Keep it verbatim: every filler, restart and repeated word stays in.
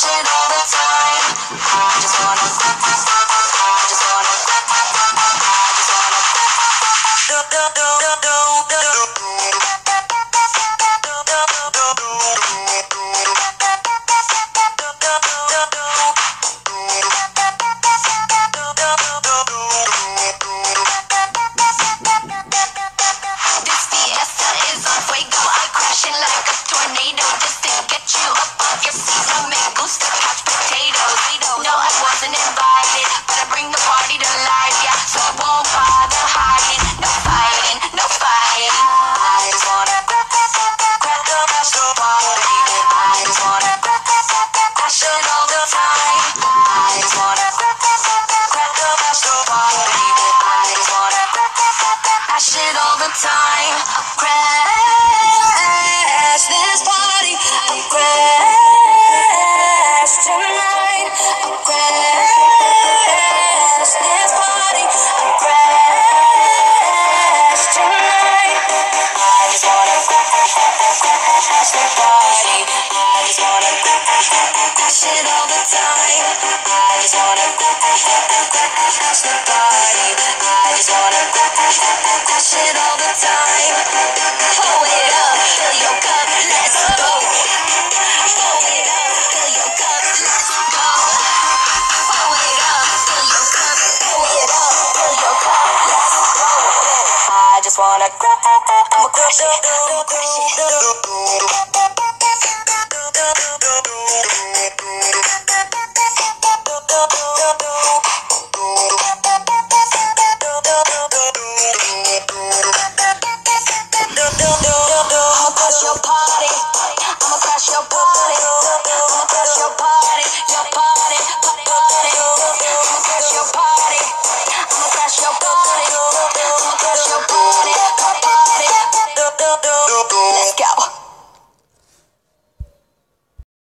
it all the time. I just wanna, I just wanna, I just wanna do do do do do do do. Like a tornado, just to get you up off your seat. I make booster couch potatoes. No, I wasn't invited, but I bring the party to life, yeah. So I won't bother hiding. No fighting, no fighting. I just wanna crack the crash the party. I just wanna crash it all the time. I just wanna crack the crash the party. I just wanna crash it all the time. Crash this party, I'll crash tonight. I'll crash this party, I'll crash tonight. I just wanna crash the party. I just wanna crash it all the time. I just wanna crash the party. I just wanna crash it all the time. Pull it up, fill your cup, let's go. Pull it up, fill your cup, let's go. Pull it up, fill your cup, pull it up, fill your cup, let's go. I just wanna crash, I'ma crash it, I'ma crash it.